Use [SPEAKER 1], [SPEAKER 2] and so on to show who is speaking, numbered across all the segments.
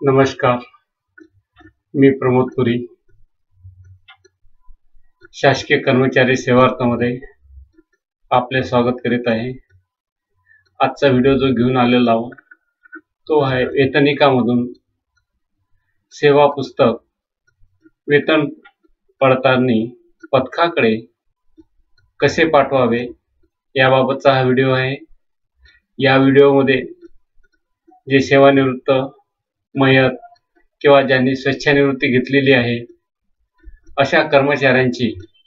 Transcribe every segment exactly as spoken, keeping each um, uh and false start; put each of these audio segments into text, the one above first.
[SPEAKER 1] नमस्कार, मी प्रमोद पुरी, शासकीय कर्मचारी सेवार्थमध्ये आपले स्वागत करीत आहे। आजचा व्हिडिओ जो घेऊन आलेला आहोत तो आहे वेतनिकामधून सेवा पुस्तक वेतन पडताळणी पथकाकडे कसे पाठवावे याबाबतचा हा व्हिडिओ आहे। या व्हिडिओमध्ये जे सेवानिवृत्त मयत किंवा ज्यांनी स्वेच्छानिवृत्ती घेतलेली आहे अशा कर्मचाऱ्यांची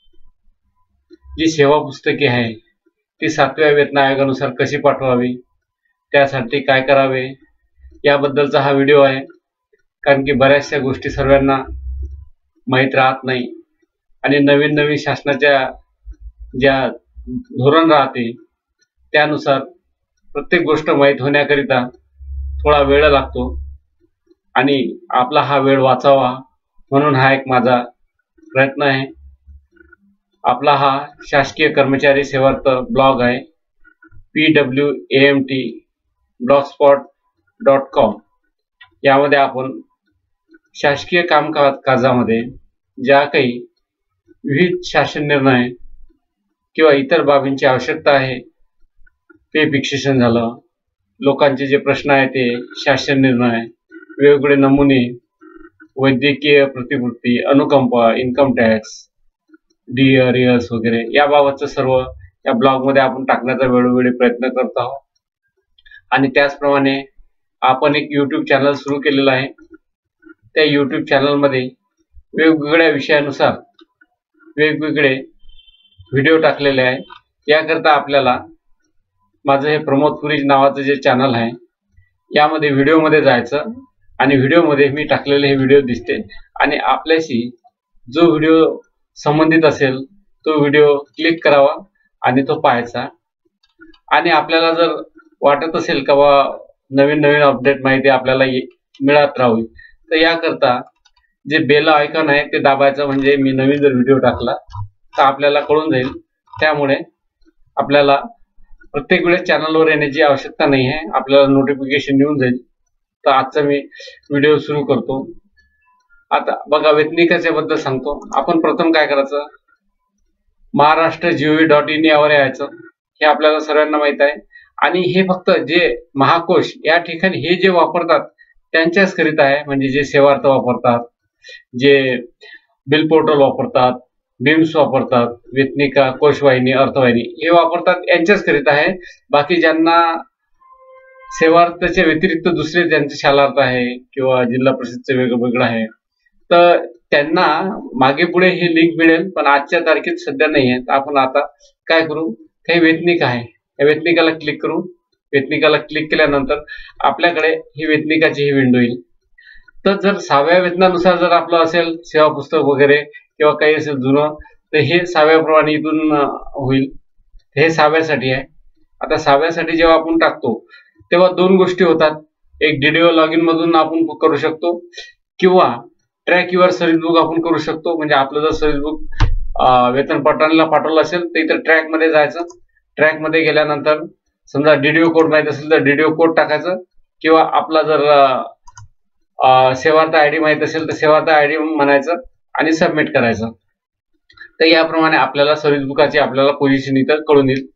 [SPEAKER 1] जी सेवा पुस्तके आहे ती सातव्या वेतन आयोगानुसार कशी पाठवावी, त्यासाठी काय करावे याबद्दलचा हा व्हिडिओ आहे। कारण की बऱ्याचशा गोष्टी सर्वांना माहीत राहत नाही आणि नवीन नवीन शासनाच्या ज्या धोरण राहते त्यानुसार प्रत्येक गोष्ट माहीत होण्याकरिता थोडा वेळ लागतो आणि आपला हा वेळ वाचावा म्हणून हा एक माझा प्रयत्न आहे। आपला हा शासकीय कर्मचारी सेवार्थ ब्लॉग आहे P W A M T blogspot dot com. यामध्ये आपण शासकीय कामकाजामध्ये ज्या काही विविध शासन निर्णय किंवा इतर बाबींची आवश्यकता आहे, पे फिक्सेशन झालं, लोकांचे जे प्रश्न आहेत ते शासन निर्णय, वेगवेगळे नमुने, वैद्यकीय प्रतिपूर्ती, अनुकंपा, इन्कम टॅक्स, डी अरियर्स वगैरे याबाबतचं सर्व या ब्लॉगमध्ये आपण टाकण्याचा वेळोवेळी प्रयत्न करत आहोत। आणि त्याचप्रमाणे आपण एक यूट्यूब चॅनल सुरू केलेलं आहे। त्या यूट्यूब चॅनलमध्ये वेगवेगळ्या विषयानुसार वेगवेगळे व्हिडिओ टाकलेले आहे। याकरता आपल्याला माझं हे प्रमोद पुरी नावाचं जे चॅनल आहे यामध्ये व्हिडिओमध्ये जायचं आणि व्हिडिओमध्ये मी टाकलेले हे व्हिडिओ दिसते आणि आपल्याशी जो व्हिडिओ संबंधित असेल तो व्हिडिओ क्लिक करावा आणि तो पाहायचा। आणि आपल्याला जर वाटत असेल का बा नवीन नवीन अपडेट माहिती आपल्याला मिळत राहावी तर याकरता जे बेल आयकॉन आहे ते दाबायचं, म्हणजे मी नवीन जर व्हिडिओ टाकला तर आपल्याला कळून जाईल। त्यामुळे आपल्याला प्रत्येक वेळेस चॅनलवर येण्याची आवश्यकता नाही आहे, आपल्याला नोटिफिकेशन येऊन जाईल। तर आजचा मी व्हिडिओ सुरू करतो। आता बघा, वेतनिकाच्या बद्दल सांगतो। आपण प्रथम काय करायचं, महाराष्ट्र जीओव्ही डॉट इन यावर यायचं, हे आपल्याला सर्वांना माहित आहे। आणि हे फक्त जे महाकोश या ठिकाणी हे जे वापरतात त्यांच्याच करिता आहे, म्हणजे जे सेवार्थ वापरतात, जे बिल पोर्टल वापरतात, बिम्स वापरतात, वेतनिका, कोशवाहिनी, अर्थवाहिनी हे वापरतात यांच्याच करिता आहे। बाकी ज्यांना सेवार्थाच्या व्यतिरिक्त दुसरे ज्यांचे शालार्थ आहे किंवा जिल्हा परिषदचे वेगवेगळं आहे तर त्यांना मागे पुढे ही लिंक मिळेल, पण आजच्या तारखेत सध्या नाही आहे। तर आपण आता काय करू, काही वेतनिका आहे या वेतनिकाला क्लिक करू। वेतनिकाला क्लिक केल्यानंतर आपल्याकडे ही वेतनिकाची ही विंडो येईल। तर जर सहाव्या वेतनानुसार जर आपलं असेल सेवा पुस्तक वगैरे किंवा काही असेल जुनं तर हे सहाव्याप्रमाणे इथून होईल। हे सहाव्यासाठी आहे। आता सहाव्यासाठी जेव्हा आपण टाकतो तेव्हा दोन गोष्टी होतात, एक डीडीओ लॉगिन मधून आपण करू शकतो किंवा ट्रॅक युअर सर्व्हिस बुक आपण करू शकतो। म्हणजे आपलं जर सर्व्हिस बुक वेतन पडताळणीला पाठवलं असेल तर इथं ट्रॅक मध्ये जायचं, ट्रॅक मध्ये गेल्यानंतर समजा डीडीओ कोड माहित असेल तर डीडीओ कोड टाकायचं किंवा आपला जर सेवार्थ आयडी माहित असेल तर सेवार्थ आयडी म्हणायचं आणि सबमिट करायचं। तर याप्रमाणे आपल्याला सर्व्हिस बुकाची आपल्याला पोझिशन इथं कळून येईल।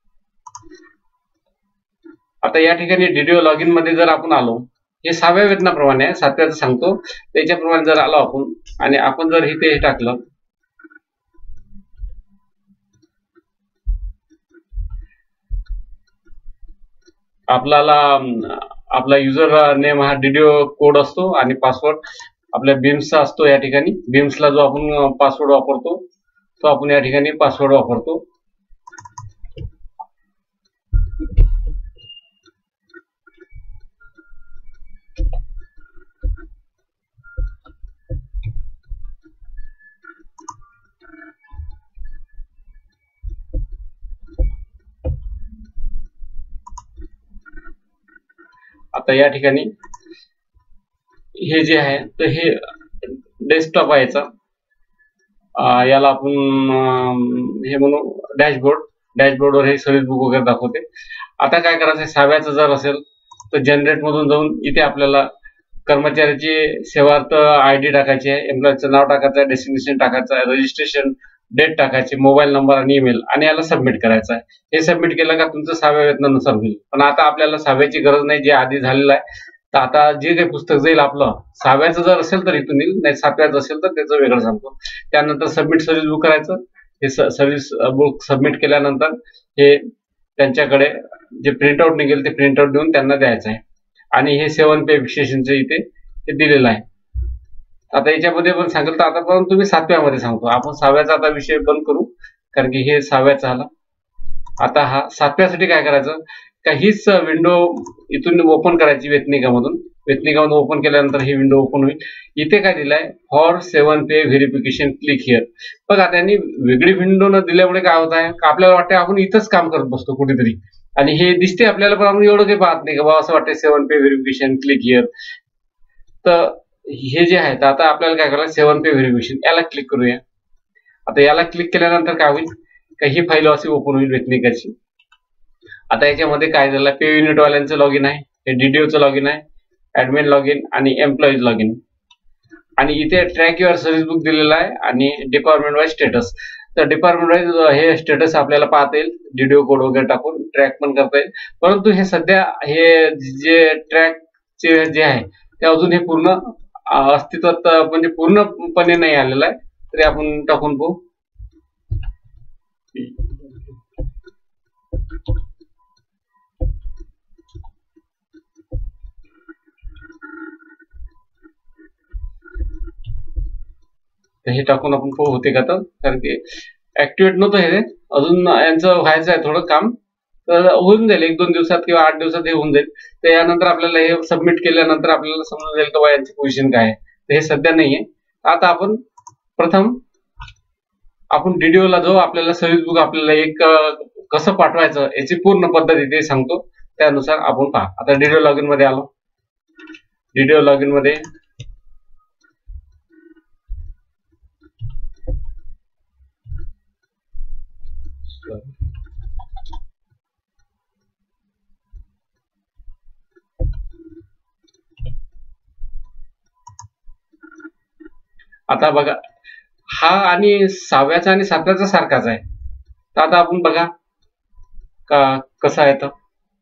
[SPEAKER 1] आता या ठिकाणी डीडीओ लॉगिन मध्ये जर आपण आलो, हे सहाव्या वेतनाप्रमाणे आहे, सातव्याचं सांगतो त्याच्याप्रमाणे जर आलो आपण आणि आपण जर इथे हे टाकलं आपल्याला आपला युजर नेम हा डीडीओ कोड असतो आणि पासवर्ड आपल्या बिम्सचा असतो। या ठिकाणी बिम्सला जो आपण पासवर्ड वापरतो तो आपण या ठिकाणी पासवर्ड वापरतो। आता या ठिकाणी हे जे आहे तर हे डेस्कटॉप आहे याचा, याला आपण हे म्हणू डॅशबोर्ड। डॅशबोर्डवर हे सर्व्हिस बुक वगैरे दाखवते। आता काय करायचं, सहाव्याचं जर असेल तर जनरेट मधून जाऊन इथे आपल्याला कर्मचाऱ्याची सेवार्थ आय डी टाकायची आहे, एम्प्लॉयचं नाव टाकायचं आहे, डेस्टिनेशन टाकायचं आहे, रजिस्ट्रेशन डेट टाकायची, मोबाईल नंबर आणि ईमेल आणि याला सबमिट करायचं आहे. हे सबमिट केलं का तुमचं सहाव्या वेतनानुसार होईल. पण आता आपल्याला सहाव्याची गरज नाही, जे आधी झालेलं आहे. तर आता जे काही पुस्तक जाईल आपलं सहाव्याचं जर असेल तर इथून येईल, नाही सातव्याचं असेल तर त्याचं वेगळं सांगतो. त्यानंतर सबमिट सर्व्हिस बुक करायचं. हे सर्व्हिस बुक सबमिट केल्यानंतर हे त्यांच्याकडे जे प्रिंटआउट निघेल ते प्रिंटआउट देऊन त्यांना द्यायचं आहे. आणि हे सेवन पे विशेषणचं इथे हे दिलेलं आहे. आता याच्यामध्ये पण सांगितलं, आता पण तुम्ही सातव्यामध्ये सांगतो. आपण सहाव्याचा आता विषय बंद करू, कारण की हे सहाव्याचा आला. आता हा सातव्यासाठी काय करायचं, का हीच विंडो इथून ओपन करायची वेतनिकामधून. वेतनिकामधून ओपन केल्यानंतर ही विंडो ओपन होईल. इथे काय दिलंय, for seven pay verification click here. बघा त्यांनी वेगळी विंडो न दिल्यामुळे काय होत आहे का आपल्याला वाटतं आपण इथंच काम करत बसतो कुठेतरी, आणि हे दिसते आपल्याला पण आपण एवढं काही पाहत नाही का बाबा, असं वाटतं seven pay verification click here. तर हे जे आहे, तर आता आपल्याला काय करायला, सेवन पे व्हेरिफिकेशन याला क्लिक करूया. आता याला क्लिक केल्यानंतर काय होईल, का ही फाईल अशी ओपन होईल वेतनिकाची. आता याच्यामध्ये काय झालं, पे युनिट वाल्यांचं लॉगिन आहे, हे डीडीओचं लॉगिन आहे, ऍडमिन लॉगिन आणि एम्प्लॉईज लॉगिन. आणि इथे ट्रॅक युअर सर्व्हिस बुक दिलेला आहे आणि डिपार्टमेंट वाईज स्टेटस. तर डिपार्टमेंट वाईज हे स्टेटस आपल्याला पाहता येईल, डीडीओ कोड वगैरे टाकून ट्रॅक पण करता येईल. परंतु हे सध्या हे जे ट्रॅकचे जे आहे ते अजून हे पूर्ण अस्तित्वात म्हणजे पूर्णपणे नाही आलेलं आहे. तरी आपण टाकून पाहू. हे टाकून आपण पाहू होते का, तर कारण की ऍक्टिव्हेट नव्हतं हे अजून, यांचं व्हायचं आहे थोडं काम. तर होऊन जाईल एक दोन दिवसात किंवा आठ दिवसात हे होऊन जाईल. तर यानंतर आपल्याला हे सबमिट केल्यानंतर आपल्याला समजून जाईल का यांची पोझिशन काय आहे. तर हे सध्या नाहीये. आता आपण प्रथम आपण डीडीओ ला जो आपल्याला सर्व्हिस बुक आपल्याला एक कसं पाठवायचं याची पूर्ण पद्धत इथे सांगतो, त्यानुसार आपण पहा. आता डीडीओ लॉगिन मध्ये आलो. डीडीओ लॉगिन मध्ये आता बघा, हा आणि सहाव्याचा आणि सातव्याचा सारखाच आहे. तर आता आपण बघा का कसं आहे. तर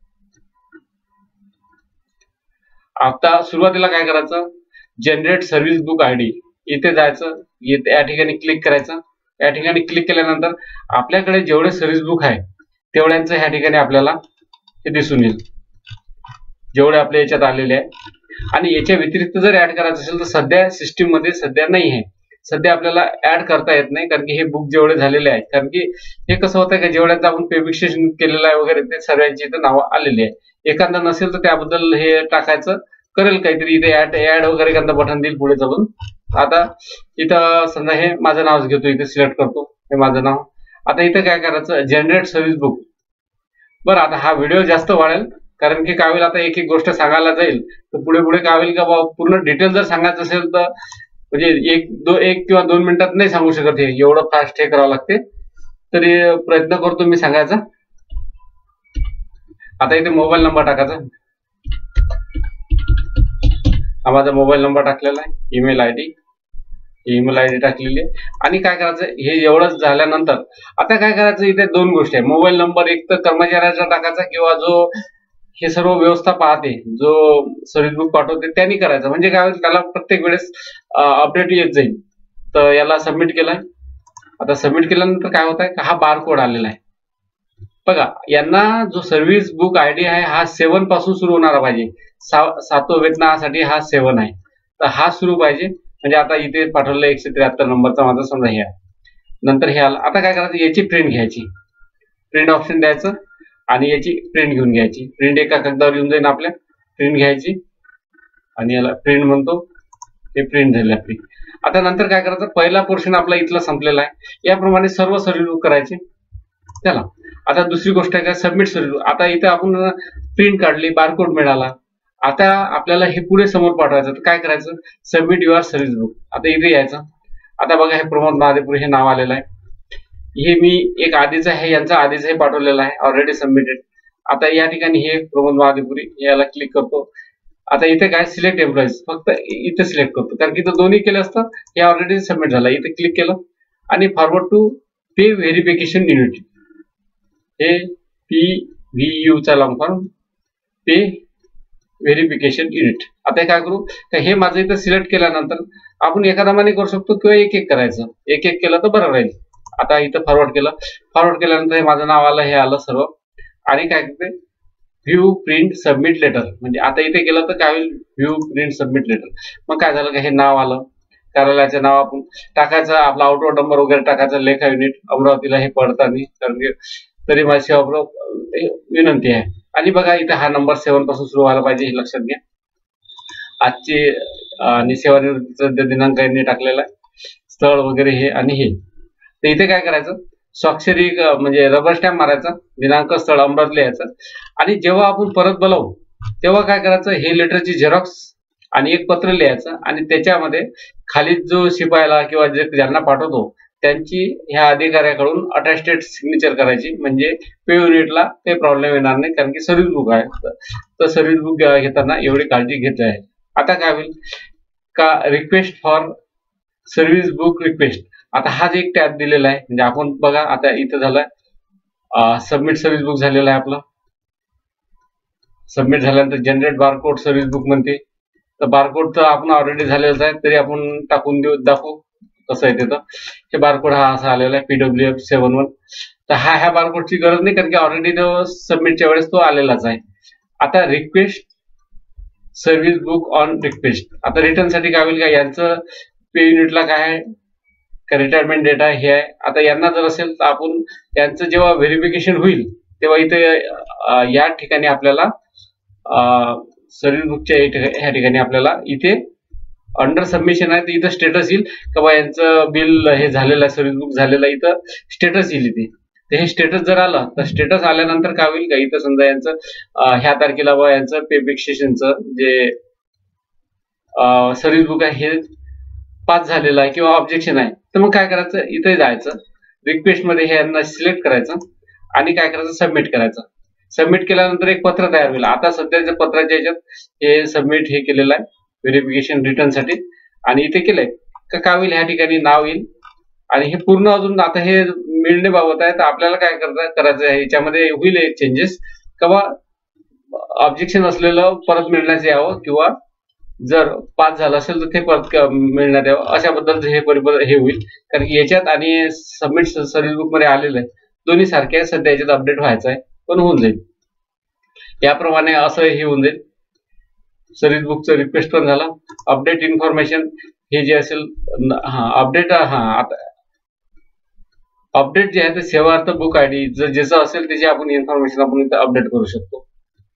[SPEAKER 1] आता सुरुवातीला काय करायचं, जनरेट सर्व्हिस बुक आयडी इथे जायचं, इथे या ठिकाणी क्लिक करायचं. या ठिकाणी क्लिक केल्यानंतर आपल्याकडे जेवढे सर्व्हिस बुक आहे तेवढ्यांचं ह्या ठिकाणी आपल्याला हे दिसून येईल, जेवढे आपल्या याच्यात आलेले आहे. आणि याच्या व्यतिरिक्त जर ऍड करायचं असेल तर सध्या सिस्टीम मध्ये सध्या नाही आहे, सध्या आपल्याला ऍड करता येत नाही, कारण की हे बुक जेवढे झालेले आहेत. कारण की हे कसं होतं की जेवढ्यांचं आपण पेबिक्सेशन केलेलं आहे वगैरे ते सर्वांची इथं नावं आलेली आहे. एखादा नसेल तर त्याबद्दल हे टाकायचं, करेल काहीतरी इथे ऍड ऍड वगैरे एखादा बटन देईल पुढे चालून. आता इथं समजा हे माझं नावच घेतो, इथे सिलेक्ट करतो हे माझं नाव. आता इथं काय करायचं, जनरेट सर्व्हिस बुक. बरं, आता हा व्हिडिओ जास्त वाढेल, कारण की काय होईल, आता एक एक गोष्ट सांगायला जाईल तर पुढे पुढे काय होईल का पूर्ण डिटेल जर सांगायचं असेल तर म्हणजे एक दो एक किंवा दोन मिनिटात नाही सांगू शकत, हे एवढं फास्ट हे करावं लागते. तरी प्रयत्न करतो मी सांगायचा. आता इथे मोबाईल नंबर टाकायचा, हा माझा मोबाईल नंबर टाकलेला आहे. Email I D email I D टाकलेली आहे. आणि काय करायचं, हे एवढंच झाल्यानंतर आता काय करायचं, इथे दोन गोष्टी आहे. मोबाईल नंबर एक तर कर्मचाऱ्याचा टाकायचा किंवा जो हे सर्व व्यवस्था पाहते, जो सर्व्हिस बुक पाठवते त्यांनी करायचं. म्हणजे काय होईल, त्याला प्रत्येक वेळेस अपडेट येत जाईल. तर याला सबमिट केलाय. आता सबमिट केल्यानंतर काय होत आहे, हा बारकोड आलेला आहे. बघा, यांना जो सर्व्हिस बुक आयडी आहे हा सेवन पासून सुरू होणारा पाहिजे. सातव्या वेतनासाठी हा सेवन आहे, तर हा सुरू पाहिजे. म्हणजे आता इथे पाठवलेला एकशे त्र्याहत्तर नंबरचा माझा समजा हे आहे. नंतर हे आला. आता काय करायचं, याची प्रिंट घ्यायची, प्रिंट ऑप्शन द्यायचं आणि याची प्रिंट घेऊन घ्यायची. प्रिंट एका कागदावर येऊन जाईल आपल्या, प्रिंट घ्यायची आणि याला प्रिंट म्हणतो, हे प्रिंट झाली आपली. आता नंतर काय करायचं, पहिला पोर्शन आपला इथला संपलेला आहे. याप्रमाणे सर्व सर्व्हिस बुक करायचे त्याला. आता दुसरी गोष्ट आहे काय, सबमिट सर्व्हिस. आता इथे आपण प्रिंट काढली, बारकोड मिळाला. आता आपल्याला हे पुढे समोर पाठवायचं, तर काय करायचं, सबमिट युअर सर्व्हिस बुक. आता इथे यायचं. आता बघा, हे प्रमोद महादेवपुरी हे नाव आलेलं आहे. हे मी एक आधीच आहे, यांचा आधीच हे पाठवलेलं आहे, ऑलरेडी सबमिटेड. आता या ठिकाणी हे प्रमोद महादेवपुरी याला क्लिक करतो. आता इथे काय सिलेक्ट एम्प्लॉईज फक्त इथे सिलेक्ट करतो, कारण की इथं दोन्ही केलं असतं, हे ऑलरेडी सबमिट झालं. इथे क्लिक केलं आणि forward to pay verification unit, हे पी व्ही यू चा long form pay verification unit. आता काय करू, तर हे माझं इथं सिलेक्ट केल्यानंतर आपण एका दमाने करू शकतो किंवा एक एक करायचं, एक एक केलं तर बरं राहील. आता इथं फॉरवर्ड केलं, फॉरवर्ड केल्यानंतर हे माझं नाव आलं, हे आलं सर्व. आणि काय करते, व्ह्यू प्रिंट सबमिट लेटर, म्हणजे आता इथे केलं तर काय होईल, व्ह्यू प्रिंट सबमिट लेटर. मग काय झालं का, हे नाव आलं, कार्यालयाचं नाव आपण टाकायचं, आपला आउटवर्ड नंबर वगैरे टाकायचा, लेखा युनिट अमरावतीला हे पडताना, कारण की तरी माझी विनंती आहे. आणि बघा इथे हा नंबर सेवन पासून सुरू व्हायला पाहिजे, हे लक्षात घ्या. आजची आणि सेवानिवृत्तीचा दिनांक यांनी टाकलेला आहे, स्थळ वगैरे हे आणि हे. तर इथे काय करायचं, स्वाक्षरी म्हणजे रबर स्टॅम्प मारायचा, दिनांक स्थळ अमरावती लिहायचं. आणि जेव्हा आपण परत बोलावू तेव्हा काय करायचं, हे लेटरची झेरॉक्स आणि एक पत्र लिहायचं आणि त्याच्यामध्ये खाली जो शिपायाला किंवा जे ज्यांना पाठवतो त्यांची ह्या अधिकाऱ्याकडून अटेस्टेड सिग्नेचर करायची, म्हणजे पे युनिटला काही प्रॉब्लेम येणार नाही, कारण की सर्व्हिस बुक आहे. तर सर्व्हिस बुक घेताना एवढी काळजी घेतली आहे. आता काय होईल का, request for service book request. आता हा जे एक टॅब दिलेला आहे, म्हणजे आपण बघा आता इथं झालाय सबमिट सर्व्हिस बुक झालेला आहे आपला. सबमिट झाल्यानंतर जनरेट बारकोड सर्व्हिस बुक म्हणते, तर बारकोड तर आपण ऑलरेडी झालेलाच आहे, तरी आपण टाकून देऊ, दाखवू कसं आहे तिथं. हे बारकोड हा असा आलेला आहे, पीडब्ल्यू एफ सेवन वन. तर हा ह्या बारकोडची गरज नाही, कारण की ऑलरेडी तो सबमिटच्या वेळेस तो आलेलाच आहे. आता request service book on request. आता रिटर्न साठी काय होईल का, यांचं पे युनिटला काय आहे का रिटायरमेंट डेटा हे आहे. आता यांना जर असेल तर आपण यांचं जेव्हा व्हेरिफिकेशन होईल तेव्हा इथे या ठिकाणी आपल्याला सर्व्हिस बुकच्या ह्या ठिकाणी आपल्याला इथे अंडर सबमिशन आहे, तर इथं स्टेटस येईल का बा यांचं बिल हे झालेलं आहे, सर्व्हिस बुक झालेलं आहे, इथं स्टेटस येईल इथे. तर हे स्टेटस जर आलं तर स्टेटस आल्यानंतर काय होईल का, इथं समजा यांचं ह्या तारखेला बा यांचं पे फिक्सेशनचं जे सर्व्हिस बुक आहे हे पास झालेलं आहे किंवा ऑब्जेक्शन आहे, तर मग काय करायचं, इथे जायचं, रिक्वेस्ट मध्ये हे यांना सिलेक्ट करायचं आणि काय करायचं, सबमिट करायचं. सबमिट केल्यानंतर एक पत्र तयार होईल. आता सध्याच्या पत्राच्या ह्याच्यात हे सबमिट हे केलेलं आहे व्हेरिफिकेशन रिटर्न साठी, आणि इथे केलंय का काय होईल, ह्या ठिकाणी नाव येईल. आणि हे पूर्ण अजून आता हे मिळण्याबाबत आहे, तर आपल्याला काय करायचं आहे, याच्यामध्ये होईल एक चेंजेस का बा ऑब्जेक्शन असलेलं परत मिळण्याचं यावं, किंवा जर पास झालं असेल तर ते परत मिळण्यात यावं, अशा बद्दल हे परिबळ हे होईल. कारण की याच्यात आणि सबमिट सर्व्हिस बुक मध्ये आलेलं आहे, दोन्ही सारखे आहे. सध्या याच्यात अपडेट व्हायचं आहे, पण होऊन जाईल. याप्रमाणे असं हे होऊन जाईल. सर्व्हिस बुकचं रिक्वेस्ट पण झाला. अपडेट इन्फॉर्मेशन हे जे असेल, हा अपडेट, हा आता अपडेट जे आहे ते सेवार्थ बुक आयडी जर ज्याचं असेल त्याची आपण इन्फॉर्मेशन आपण इथे अपडेट करू शकतो.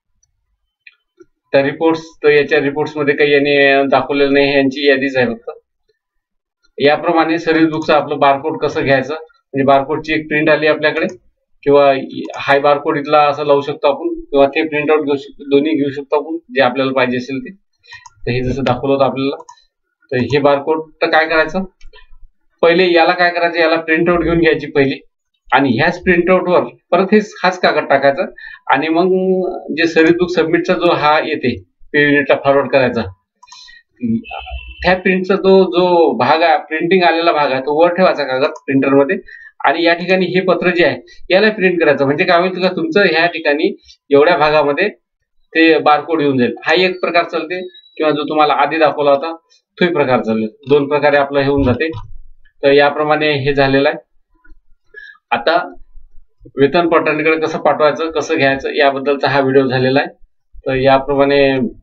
[SPEAKER 1] त्या रिपोर्ट्स, तर याच्या रिपोर्ट्स मध्ये काही यांनी दाखवलेलं नाही, यांची यादीच आहे फक्त. याप्रमाणे सर्व्हिस बुकचं आपलं बारकोड कसं घ्यायचं, म्हणजे बारकोडची एक प्रिंट आली आपल्याकडे, किंवा हाय बारकोड इथला असं लावू शकतो आपण, किंवा ते प्रिंट आउट घेऊ शकतो, दोन्ही घेऊ शकतो आपण जे आपल्याला पाहिजे असेल ते. तर हे जसं दाखवलं होतं आपल्याला, तर हे बारकोड तर काय करायचं, पहिले याला काय करायचं, याला प्रिंट आउट घेऊन घ्यायची पहिली, आणि ह्याच प्रिंट आउट वर परत हे हाच कागद टाकायचा, आणि मग जे सर्व्हिस बुक सबमिटचा जो हा येते पे युनिटला फॉरवर्ड करायचा, त्या प्रिंटचा तो जो भाग आहे, प्रिंटिंग आलेला भाग आहे, तो वर ठेवायचा कागद प्रिंटर मध्ये, आणि या ठिकाणी हे पत्र जे आहे याला प्रिंट करायचं. म्हणजे काय होईल का, तुमचं ह्या ठिकाणी एवढ्या भागामध्ये ते बारकोड येऊन जाईल. हा एक प्रकार चालते, किंवा जो तुम्हाला आधी दाखवला होता तोही प्रकार चालेल. दोन प्रकारे आपलं हे होऊन जाते. तर याप्रमाणे हे झालेलं आहे. आता वेतन पटणीकडे कसं पाठवायचं, कसं घ्यायचं याबद्दलचा हा व्हिडिओ झालेला आहे. तर याप्रमाणे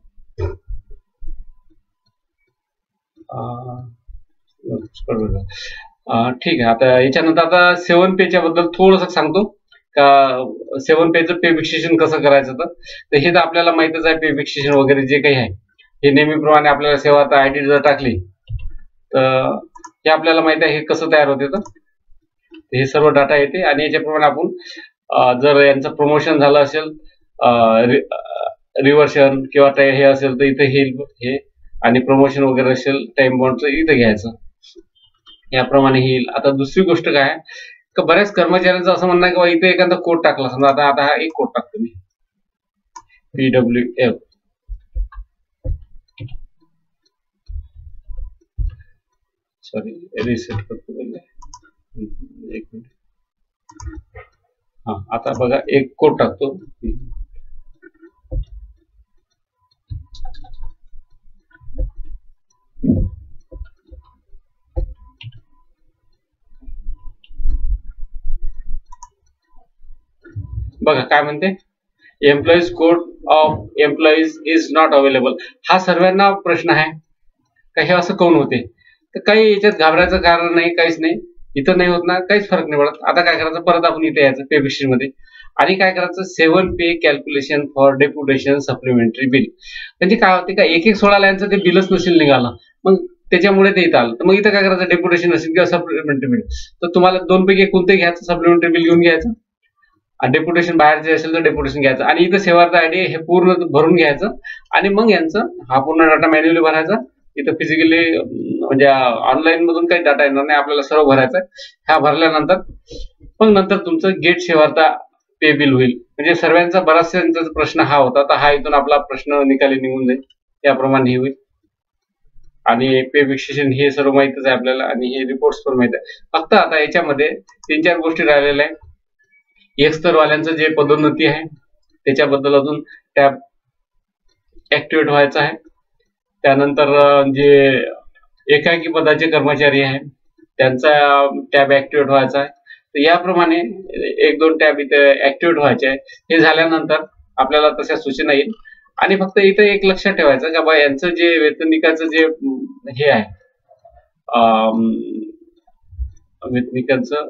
[SPEAKER 1] ठीक आहे. आता याच्यानंतर आता सेवन पेच्या बद्दल थोडंसं सांगतो का, सेवन पेचं पे फिक्सेशन कसं करायचं. तर हे तर आपल्याला माहितच आहे, पे फिक्सेशन वगैरे जे काही आहे हे नेहमीप्रमाणे आपल्याला सेवा आता आयडी जर टाकली तर हे आपल्याला माहित आहे हे कसं तयार होते. तर हे सर्व डाटा येते, आणि याच्याप्रमाणे आपण जर यांचं प्रमोशन झालं असेल, रिव्हर्शन किंवा हे असेल तर इथे हे, आणि प्रमोशन वगैरे असेल टाइम बॉन्डचं इथं घ्यायचं. याप्रमाणे येईल. आता दुसरी गोष्ट काय आहे का, बऱ्याच कर्मचाऱ्यांचं असं म्हणणं आहे की इथे एखादा कोड टाकला, समजा आता आता हा एक कोड टाकतो मी, पीडब्ल्यू एफ सॉरी रिसेट करतो पहिले, एक मिनिट. हा आता बघा एक कोड टाकतो. बघा काय म्हणते, employees code of employees is not available. हा सर्वांना प्रश्न आहे का हे असं कोण होते. तर काही याच्यात घाबरायचं कारण नाही, काहीच नाही. इथं नाही होत ना, काहीच फरक नाही पडत. आता काय करायचं, परत आपण इथे यायचं पे फिक्शन मध्ये आणि काय करायचं, seven pay calculation for deputation supplementary bill. म्हणजे काय होते का एक एक सोळा लाईनचं ते बिलच नसेल निघालं, मग त्याच्यामुळे ते इथं आलं. तर मग इथं काय करायचं, डेप्युटेशन असेल किंवा सप्लिमेंटरी बिल, तर तुम्हाला दोन पैकी कोणते घ्यायचं, सप्लिमेंटरी बिल घेऊन घ्यायचं. डेप्युटेशन बाहेरचे असेल तर डेप्युटेशन घ्यायचं आणि इथं सेवार्थ आयडी हे पूर्ण भरून घ्यायचं आणि मग यांचं हा पूर्ण डाटा मॅन्युअली भरायचा. इथं फिजिकली म्हणजे ऑनलाईन मधून काही डाटा येणार नाही, आपल्याला सर्व भरायचा आहे. हा भरल्यानंतर मग नंतर तुमचं गेट सेवार्थ पे बिल होईल. म्हणजे सर्वांचा बराचसा प्रश्न हा होता, तर हा इथून आपला प्रश्न निकाली निघून जाईल. त्याप्रमाणे हे होईल आणि पे फिक्सेशन हे सर्व माहितच आहे आपल्याला आणि हे रिपोर्ट्स पण माहित आहे. फक्त आता याच्यामध्ये तीन चार गोष्टी राहिलेल्या आहेत. एक स्तरवाल्यांचं जे पदोन्नती आहे त्याच्याबद्दल अजून टॅब ऍक्टिव्हेट व्हायचा आहे. त्यानंतर जे एकाकी पदाचे कर्मचारी आहेत त्यांचा टॅब ऍक्टिव्हेट व्हायचा आहे. तर याप्रमाणे एक दोन टॅब इथे ऍक्टिव्हेट व्हायचे आहे. हे झाल्यानंतर आपल्याला तशा सूचना येईल आणि फक्त इथे एक लक्षात ठेवायचं का बा यांचं जे वेतनिकाचं जे हे आहे वेतनिकाचं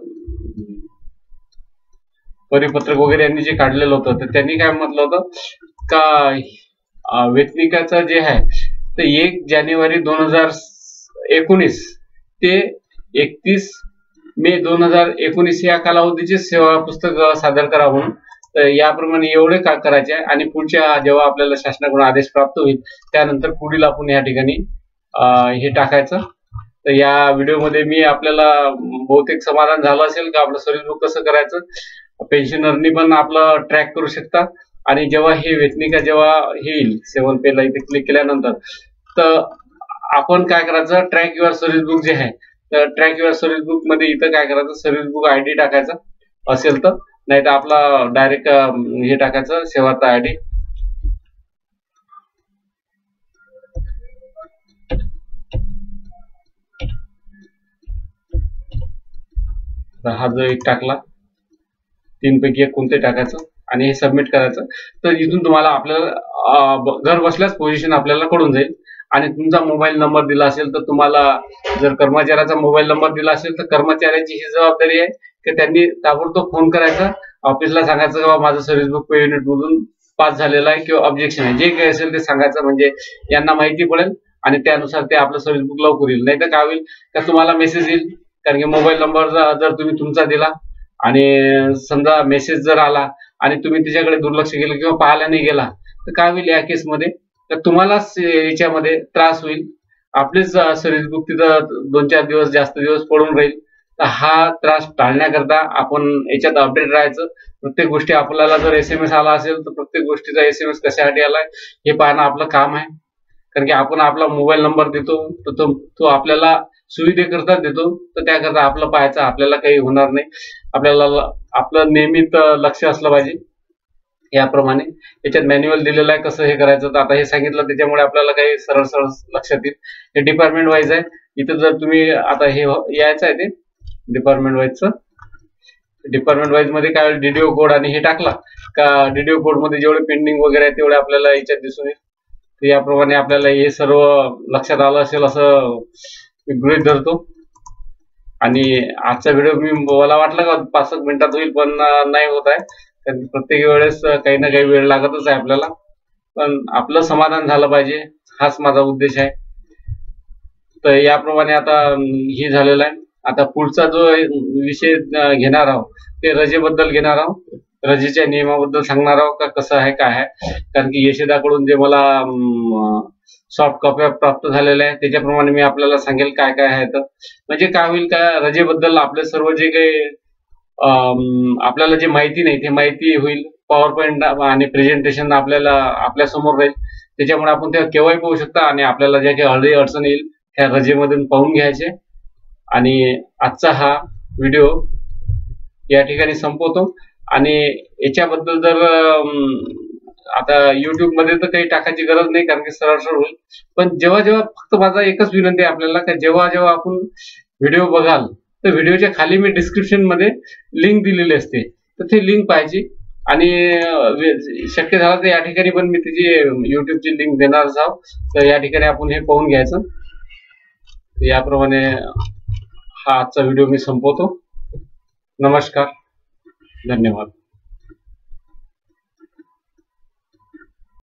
[SPEAKER 1] परिपत्रक वगैरे यांनी जे काढलेलं होतं तर त्यांनी काय म्हटलं होतं का वेतनिकाचं जे आहे ते एक जानेवारी दोन हजार एकोणीस ते एकतीस मे दोन हजार एकोणीस या कालावधीचे सेवा पुस्तक सादर करा म्हणून. तर याप्रमाणे एवढे का करायचे आहे आणि पुढच्या जेव्हा आपल्याला शासनाकडून आदेश प्राप्त होईल त्यानंतर पुढील आपण या ठिकाणी हे टाकायचं. तर या व्हिडिओमध्ये मी आपल्याला बहुतेक समाधान झालं असेल का आपलं सर्व्हिस बुक कसं करायचं. पेन्शनरनी पण आपलं ट्रॅक करू शकता आणि जेव्हा हे वेतनिका जेव्हा येईल सेवन पे ला इथे क्लिक केल्यानंतर तर आपण काय करायचं, ट्रॅक युअर सर्व्हिस बुक जे आहे तर ट्रॅक युअर सर्व्हिस बुक मध्ये इथं काय करायचं, सर्व्हिस बुक आयडी टाकायचा असेल तर, नाही तर आपला डायरेक्ट हे टाकायचं सेवार्थ आयडी. हा जो एक टाकला तीन पैकी एक कोणते टाकायचं आणि हे सबमिट करायचं. तर इथून तुम्हाला आपल्याला घर बसल्याच पोझिशन आपल्याला कळून जाईल आणि तुमचा मोबाईल नंबर दिला असेल तर तुम्हाला जर कर्मचाऱ्याचा मोबाईल नंबर दिला असेल तर कर्मचाऱ्याची ही जबाबदारी आहे की त्यांनी ताबडतोब फोन करायचा, ऑफिसला सांगायचं की माझं सर्व्हिस बुक पे युनिट मधून पास झालेला आहे किंवा ऑब्जेक्शन आहे, जे काही असेल ते सांगायचं. म्हणजे यांना माहिती पडेल आणि त्यानुसार ते आपलं सर्व्हिस बुक लवकर येईल. नाही तर काय होईल का तुम्हाला मेसेज येईल, कारण की मोबाईल नंबर जर तुम्ही तुमचा दिला आणि समजा मेसेज जर आला आणि तुम्ही त्याच्याकडे दुर्लक्ष केलं किंवा पाहायला नाही गेला तर काय होईल या केसमध्ये, तर तुम्हालाच याच्यामध्ये त्रास होईल. आपलेच सर्व्हिस बुक तिथं दोन चार दिवस जास्त दिवस पडून राहील. तर हा त्रास टाळण्याकरता आपण याच्यात अपडेट राहायचं. प्रत्येक गोष्टी आपल्याला जर एस एम एस आला असेल तर प्रत्येक गोष्टीचा एस एम एस कशासाठी आलाय हे पाहणं आपलं काम आहे. कारण की आपण आपला मोबाईल नंबर देतो तर तो, तो आपल्याला सुविधेकरता देतो, तर त्याकरता आपलं पाहायचं, आपल्याला काही होणार नाही. आपल्याला आपलं नेहमीच लक्ष असलं पाहिजे. याप्रमाणे याच्यात मॅन्युअल दिलेलं आहे कसं हे करायचं. तर आता हे सांगितलं त्याच्यामुळे आपल्याला काही सरळ सरळ लक्षात येईल. हे डिपार्टमेंट वाईज आहे. इथं जर तुम्ही आता हे यायचं आहे ते डिपार्टमेंट वाईजचं, डिपार्टमेंट वाईज मध्ये काय डीडीओ कोड आणि हे टाकला का डीडीओ कोड मध्ये जेवढे पेंडिंग वगैरे आहे तेवढे आपल्याला याच्यात दिसून येईल. तर याप्रमाणे आपल्याला हे सर्व लक्षात आलं असेल असं मी गृहीत धरतो. आणि आजचा व्हिडिओ मी मला वाटलं का पाच सात मिनिटात होईल पण नाही होत आहे, कारण प्रत्येक वेळेस काही ना काही वेळ लागतच आहे आपल्याला. पण आपलं समाधान झालं पाहिजे हाच माझा उद्देश आहे. तर याप्रमाणे आता हे झालेलं आहे. आता पुढचा जो विषय घेणार आहोत ते रजेबद्दल घेणार आहोत. रजेच्या नियमाबद्दल सांगणार आहोत का कसं आहे काय आहे, कारण की यशदाकडून जे मला सॉफ्ट कॉप्या प्राप्त झालेल्या आहे त्याच्याप्रमाणे मी आपल्याला सांगेल काय काय आहे. तर म्हणजे काय होईल का रजेबद्दल आपले सर्व जे काही आपल्याला जे माहिती नाही ते माहिती होईल. पॉवर पॉईंट आणि प्रेझेंटेशन आपल्याला आपल्या समोर राहील, त्याच्यामुळे आपण तेव्हा केव्हाही पाहू शकता आणि आपल्याला ज्या काही अडचणी येईल त्या रजेमधून पाहून घ्यायचे आणि आजचा हा व्हिडिओ या ठिकाणी संपवतो. आणि याच्याबद्दल जर आता YouTube मध्ये तर काही टाकायची गरज नाही, कारण की सरळ सरळ होईल. पण जेव्हा जेव्हा फक्त माझा एकच विनंती आहे आपल्याला, की जेव्हा जेव्हा आपण व्हिडिओ बघाल तर व्हिडिओच्या खाली मी डिस्क्रिप्शन मध्ये लिंक दिलेली असते, तर ती लिंक पाहिजे. आणि शक्य झालं तर या ठिकाणी पण मी त्याची युट्यूबची लिंक देणार आहोत, तर या ठिकाणी आपण हे पाहून घ्यायचं. याप्रमाणे हा आजचा व्हिडिओ मी संपवतो. नमस्कार, धन्यवाद.